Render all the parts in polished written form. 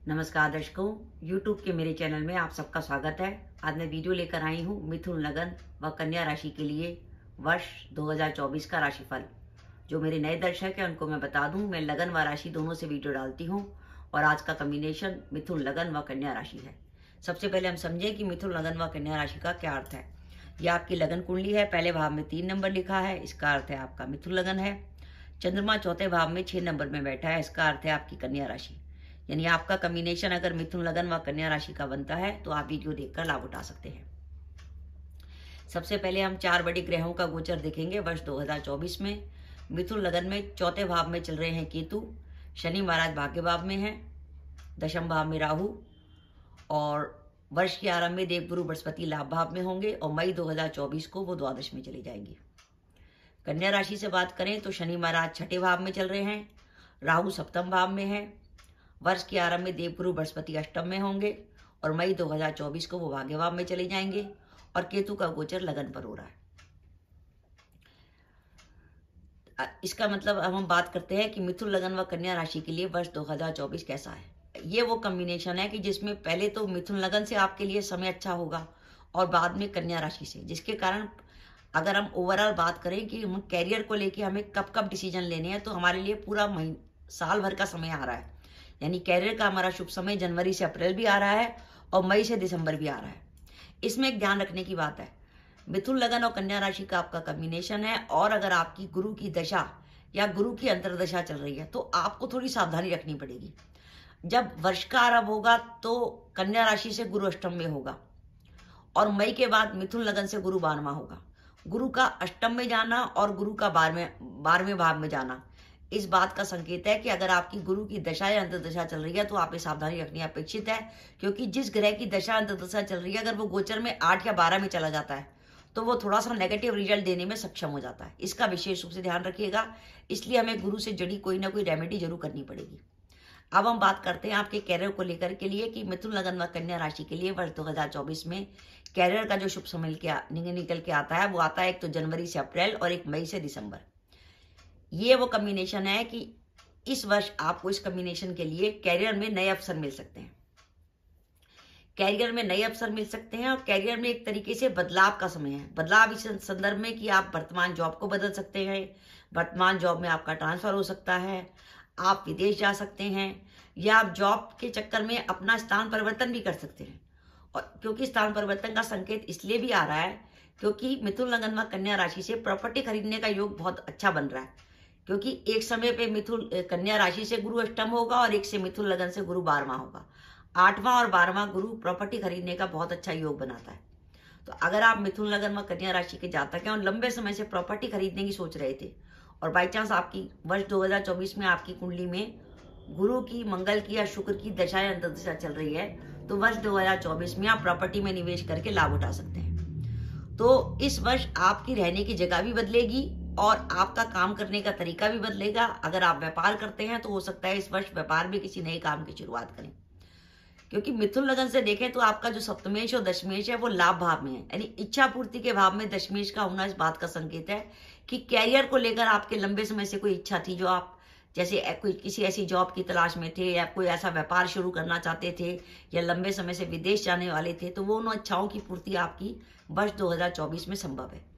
नमस्कार दर्शकों, YouTube के मेरे चैनल में आप सबका स्वागत है। आज मैं वीडियो लेकर आई हूँ मिथुन, लगन व कन्या राशि के लिए वर्ष 2024 का राशिफल। जो मेरे नए दर्शक हैं उनको मैं बता दूं, मैं लगन व राशि दोनों से वीडियो डालती हूँ और आज का कॉम्बिनेशन मिथुन, लगन व कन्या राशि है। सबसे पहले हम समझें कि मिथुन, लगन व कन्या राशि का क्या अर्थ है। यह आपकी लगन कुंडली है, पहले भाव में 3 नंबर लिखा है, इसका अर्थ है आपका मिथुन लगन है। चंद्रमा चौथे भाव में 6 नंबर में बैठा है, इसका अर्थ है आपकी कन्या राशि। यानी आपका कॉम्बिनेशन अगर मिथुन, लगन व कन्या राशि का बनता है तो आप वीडियो देखकर लाभ उठा सकते हैं। सबसे पहले हम 4 बड़े ग्रहों का गोचर देखेंगे वर्ष 2024 में। मिथुन लगन में चौथे भाव में चल रहे हैं केतु, शनि महाराज भाग्य भाव में है, दशम भाव में राहु, और वर्ष के आरंभ में देवगुरु बृहस्पति लाभ भाव में होंगे और मई 2024 को वो द्वादश में चली जाएंगी। कन्या राशि से बात करें तो शनि महाराज छठे भाव में चल रहे हैं, राहु सप्तम भाव में है, वर्ष के आरंभ में देवगुरु बृहस्पति अष्टम में होंगे और मई 2024 को वो भाग्य भाव में चले जाएंगे और केतु का गोचर लगन पर हो रहा है। इसका मतलब अब हम बात करते हैं कि मिथुन, लगन व कन्या राशि के लिए वर्ष 2024 कैसा है। ये वो कॉम्बिनेशन है कि जिसमें पहले तो मिथुन लगन से आपके लिए समय अच्छा होगा और बाद में कन्या राशि से, जिसके कारण अगर हम ओवरऑल बात करें कि हम कैरियर को लेके हमें कब कब डिसीजन लेने हैं, तो हमारे लिए पूरा साल भर का समय आ रहा है। यानी कैरियर का हमारा शुभ समय जनवरी से अप्रैल भी आ रहा है और मई से दिसंबर भी आ रहा है। इसमें एक ध्यान रखने की बात है, मिथुन लगन और कन्या राशि का आपका कॉम्बिनेशन है और अगर आपकी गुरु की दशा या गुरु की अंतर्दशा चल रही है तो आपको थोड़ी सावधानी रखनी पड़ेगी। जब वर्ष का आरंभ होगा तो कन्या राशि से गुरु अष्टम में होगा और मई के बाद मिथुन लगन से गुरु 12वां होगा। गुरु का अष्टम में जाना और गुरु का 12वें भाव में जाना इस बात का संकेत है कि अगर आपकी गुरु की दशा या अंतर्दशा चल रही है तो आप सावधानी रखनी अपेक्षित है, क्योंकि जिस ग्रह की दशा अंतर्दशा चल रही है अगर वो गोचर में 8 या 12 में चला जाता है तो वो थोड़ा सा नेगेटिव रिजल्ट देने में सक्षम हो जाता है। इसका विशेष रूप से ध्यान रखिएगा, इसलिए हमें गुरु से जुड़ी कोई ना कोई रेमेडी जरूर करनी पड़ेगी। अब हम बात करते हैं आपके कैरियर को लेकर के लिए कि मिथुन, लगन व कन्या राशि के लिए वर्ष 2024 में कैरियर का जो शुभ समय निकल के आता है वो आता है एक तो जनवरी से अप्रैल और एक मई से दिसंबर। ये वो कॉम्बिनेशन है कि इस वर्ष आपको इस कॉम्बिनेशन के लिए कैरियर में नए अवसर मिल सकते हैं। कैरियर में नए अवसर मिल सकते हैं और कैरियर में एक तरीके से बदलाव का समय है। बदलाव इस संदर्भ में कि आप वर्तमान जॉब को बदल सकते हैं, वर्तमान जॉब में आपका ट्रांसफर हो सकता है, आप विदेश जा सकते हैं या आप जॉब के चक्कर में अपना स्थान परिवर्तन भी कर सकते हैं। और क्योंकि स्थान परिवर्तन का संकेत इसलिए भी आ रहा है क्योंकि मिथुन, लगन व कन्या राशि से प्रॉपर्टी खरीदने का योग बहुत अच्छा बन रहा है, क्योंकि एक समय पे मिथुन कन्या राशि से गुरु अष्टम होगा और एक से मिथुन लगन से गुरु 12वां होगा। 8वां और 12वां गुरु प्रॉपर्टी खरीदने का बहुत अच्छा योग बनाता है। तो अगर आप मिथुन, लगन व कन्या राशि के जातक हैं और लंबे समय से प्रॉपर्टी खरीदने की सोच रहे थे और बाई चांस आपकी वर्ष 2024 में आपकी कुंडली में गुरु की, मंगल की या शुक्र की दशा या अंतर्दशा चल रही है तो वर्ष 2024 में आप प्रॉपर्टी में निवेश करके लाभ उठा सकते हैं। तो इस वर्ष आपकी रहने की जगह भी बदलेगी और आपका काम करने का तरीका भी बदलेगा। अगर आप व्यापार करते हैं तो हो सकता है इस वर्ष व्यापार में किसी नए काम की शुरुआत करें, क्योंकि मिथुन लगन से देखें तो आपका जो सप्तमेश और दशमेश है वो लाभ भाव में है। यानी इच्छा पूर्ति के भाव में दशमेश का होना इस बात का संकेत है कि कैरियर को लेकर आपके लंबे समय से कोई इच्छा थी, जो आप जैसे कोई किसी ऐसी जॉब की तलाश में थे या कोई ऐसा व्यापार शुरू करना चाहते थे या लंबे समय से विदेश जाने वाले थे, तो वो उन इच्छाओं की पूर्ति आपकी वर्ष 2024 में संभव है।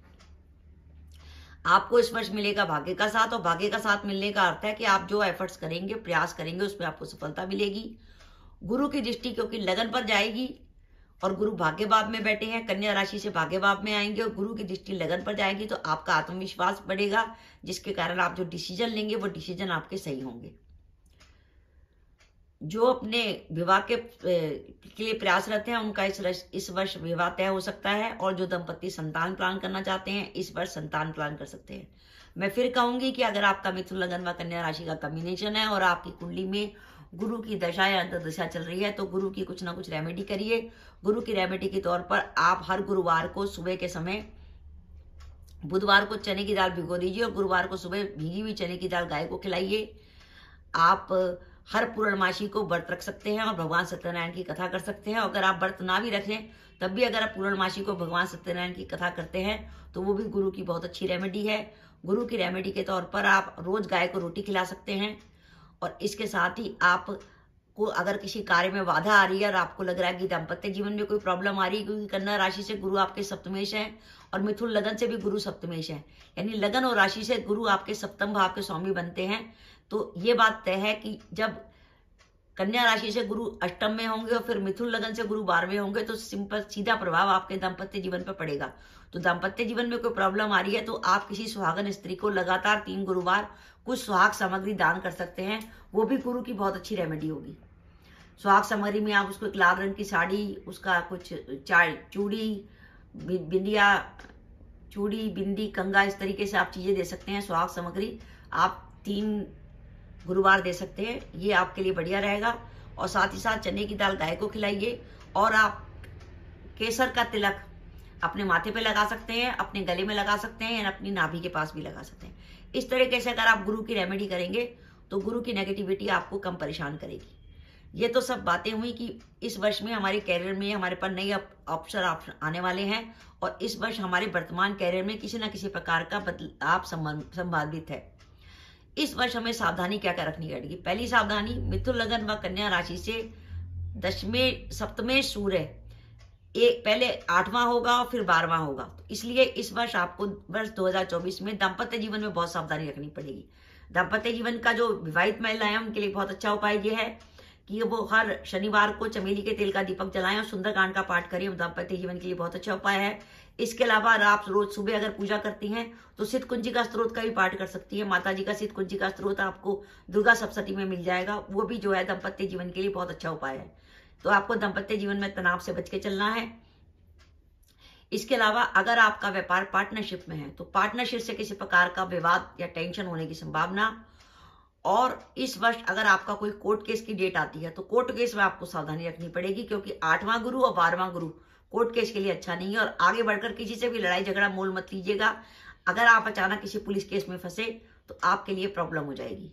आपको इस वर्ष मिलेगा भाग्य का साथ और भाग्य का साथ मिलने का अर्थ है कि आप जो एफर्ट्स करेंगे, प्रयास करेंगे, उसमें आपको सफलता मिलेगी। गुरु की दृष्टि क्योंकि लगन पर जाएगी और गुरु भाग्य भाव में बैठे हैं, कन्या राशि से भाग्य भाव में आएंगे और गुरु की दृष्टि लगन पर जाएगी तो आपका आत्मविश्वास बढ़ेगा, जिसके कारण आप जो डिसीजन लेंगे वो डिसीजन आपके सही होंगे। जो अपने विवाह के लिए प्रयासरत हैं उनका इस वर्ष विवाह तय हो सकता है और जो दंपति संतान प्लान करना चाहते हैं इस वर्ष संतान प्लान कर सकते हैं। मैं फिर कहूंगी कि अगर आपका मिथुन, लगन व कन्या राशि का कॉम्बिनेशन है और आपकी कुंडली में गुरु की दशा या अंतर्दशा चल रही है तो गुरु की कुछ ना कुछ रेमेडी करिए। गुरु की रेमेडी के तौर पर आप हर गुरुवार को सुबह के समय, बुधवार को चने की दाल भिगो दीजिए और गुरुवार को सुबह भीगी हुई चने की दाल गाय को खिलाइए। आप हर पूर्णमासी को व्रत रख सकते हैं और भगवान सत्यनारायण की कथा कर सकते हैं। अगर आप व्रत ना भी रखें तब भी अगर आप पूर्णमासी को भगवान सत्यनारायण की कथा करते हैं तो वो भी गुरु की बहुत अच्छी रेमेडी है। गुरु की रेमेडी के तौर पर आप रोज गाय को रोटी खिला सकते हैं और इसके साथ ही आप को अगर किसी कार्य में बाधा आ रही है और आपको लग रहा है कि दाम्पत्य जीवन में कोई प्रॉब्लम आ रही है, क्योंकि कन्या राशि से गुरु आपके सप्तमेश है और मिथुन लगन से भी गुरु सप्तमेश है, यानी लगन और राशि से गुरु आपके सप्तम भाव के स्वामी बनते हैं। तो ये बात तय है कि जब कन्या राशि से गुरु अष्टम में होंगे और फिर मिथुन लगन से गुरु 12वें होंगे तो सिंपल सीधा प्रभाव आपके दाम्पत्य जीवन पर पड़ेगा। तो दाम्पत्य जीवन में कोई प्रॉब्लम आ रही है तो आप किसी सुहागन स्त्री को लगातार 3 गुरुवार कुछ सुहाग सामग्री दान कर सकते हैं, वो भी गुरु की बहुत अच्छी रेमेडी होगी। सुहाग सामग्री में आप उसको एक लाल रंग की साड़ी, उसका कुछ चूड़ी, बिंदिया, चूड़ी, बिंदी, कंगा, इस तरीके से आप चीजें दे सकते हैं। सुहाग सामग्री आप 3 गुरुवार दे सकते हैं, ये आपके लिए बढ़िया रहेगा। और साथ ही साथ चने की दाल गाय को खिलाइए और आप केसर का तिलक अपने माथे पे लगा सकते हैं, अपने गले में लगा सकते हैं या अपनी नाभि के पास भी लगा सकते हैं। इस तरीके से अगर आप गुरु की रेमेडी करेंगे तो गुरु की नेगेटिविटी आपको कम परेशान करेगी। ये तो सब बातें हुई कि इस वर्ष में हमारे कैरियर में हमारे पास नए अवसर आने वाले हैं और इस वर्ष हमारे वर्तमान कैरियर में किसी न किसी प्रकार का बदलाव संभावित है। इस वर्ष हमें सावधानी क्या क्या रखनी पड़ेगी। पहली सावधानी, मिथुन लगन व कन्या राशि से दशमें सप्तमें सूर्य पहले 8वां होगा और फिर 12वां होगा, तो इसलिए इस वर्ष आपको वर्ष 2024 में दाम्पत्य जीवन में बहुत सावधानी रखनी पड़ेगी। दाम्पत्य जीवन का जो विवाहित महिलाएं हैं उनके लिए बहुत अच्छा उपाय ये है कि वो हर शनिवार को चमेली के तेल का दीपक जलाएं और सुंदरकांड का पाठ करें। दाम्पत्य जीवन के लिए बहुत अच्छा उपाय है। इसके अलावा आप रोज सुबह अगर पूजा करती हैं तो सिद्ध कुंजिका स्त्रोत का भी पाठ कर सकती है। माता जी का सिद्ध कुंजिका स्त्रोत आपको दुर्गा सप्तशती में मिल जाएगा, वो भी जो है दाम्पत्य जीवन के लिए बहुत अच्छा उपाय है। तो आपको दाम्पत्य जीवन में तनाव से बच के चलना है। इसके अलावा अगर आपका व्यापार पार्टनरशिप में है तो पार्टनरशिप से किसी प्रकार का विवाद या टेंशन होने की संभावना। और इस वर्ष अगर आपका कोई कोर्ट केस की डेट आती है तो कोर्ट केस में आपको सावधानी रखनी पड़ेगी, क्योंकि 8वां गुरु और 12वां गुरु कोर्ट केस के लिए अच्छा नहीं है। और आगे बढ़कर किसी से भी लड़ाई झगड़ा मोल मत लीजिएगा। अगर आप अचानक किसी पुलिस केस में फंसे तो आपके लिए प्रॉब्लम हो जाएगी।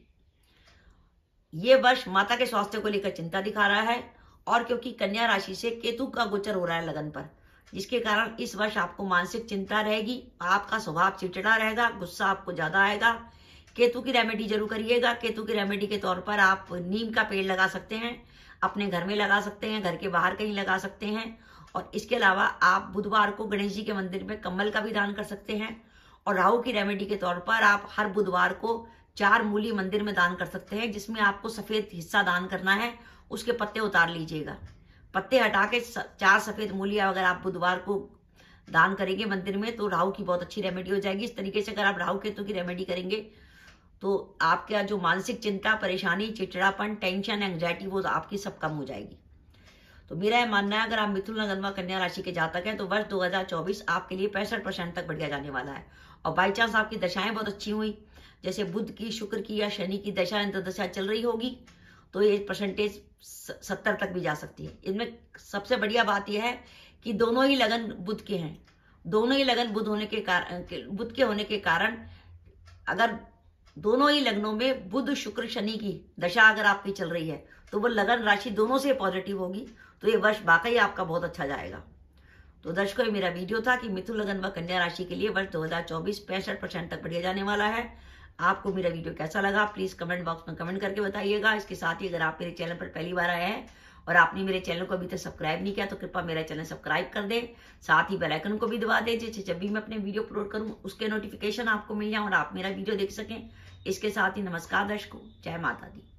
ये वर्ष माता के स्वास्थ्य को लेकर चिंता दिखा रहा है और क्योंकि कन्या राशि से केतु का गोचर हो रहा है लगन पर, जिसके कारण इस वर्ष आपको मानसिक चिंता रहेगी। आपका स्वभाव चिड़चिड़ा रहेगा, गुस्सा आपको ज्यादा आएगा। केतु की रेमेडी जरूर करिएगा। केतु की रेमेडी के तौर पर आप नीम का पेड़ लगा सकते हैं, अपने घर में लगा सकते हैं, घर के बाहर कहीं लगा सकते हैं। और इसके अलावा आप बुधवार को गणेश जी के मंदिर में कम्बल का भी दान कर सकते हैं। और राहु की रेमेडी के तौर पर आप हर बुधवार को 4 मूली मंदिर में दान कर सकते हैं, जिसमें आपको सफेद हिस्सा दान करना है, उसके पत्ते उतार लीजिएगा। पत्ते हटा के 4 सफेद मूलियां अगर आप बुधवार को दान करेंगे मंदिर में तो राहु की बहुत अच्छी रेमेडी हो जाएगी। इस तरीके से अगर आप राहु केतु की रेमेडी करेंगे तो आपका जो मानसिक चिंता, परेशानी, चिड़चिड़ापन, टेंशन, एंग्जाइटी वो आपकी सब कम हो जाएगी। तो मेरा यह मानना है अगर आप मिथुन लगन व कन्या राशि के जातक हैं तो वर्ष 2024 आपके लिए 65% तक बढ़िया जाने वाला है। और बाई चांस आपकी दशाएं बहुत अच्छी हुई, जैसे बुध की, शुक्र की या शनि की दशा अंतर्दशा चल रही होगी, तो ये परसेंटेज 70 तक भी जा सकती है। इनमें सबसे बढ़िया बात यह है कि दोनों ही लगन बुध के हैं। दोनों ही लगन बुध के होने के कारण अगर दोनों ही लग्नों में बुध, शुक्र, शनि की दशा अगर आपकी चल रही है तो वो लगन राशि दोनों से पॉजिटिव होगी। तो ये वर्ष वाकई आपका बहुत अच्छा जाएगा। तो दर्शकों, ये मेरा वीडियो था कि मिथुन लगन व कन्या राशि के लिए वर्ष 2024 65% तक बढ़िया जाने वाला है। आपको मेरा वीडियो कैसा लगा प्लीज कमेंट बॉक्स में कमेंट करके बताइएगा। इसके साथ ही अगर आप मेरे चैनल पर पहली बार आए हैं और आपने मेरे चैनल को अभी तक सब्सक्राइब नहीं किया तो कृपया मेरा चैनल सब्सक्राइब कर दें, साथ ही बेल आइकन को भी दबा दें, जिससे जब भी मैं अपने वीडियो अपलोड करूं उसके नोटिफिकेशन आपको मिल जाए और आप मेरा वीडियो देख सकें। इसके साथ ही नमस्कार दर्शकों, जय माता दी।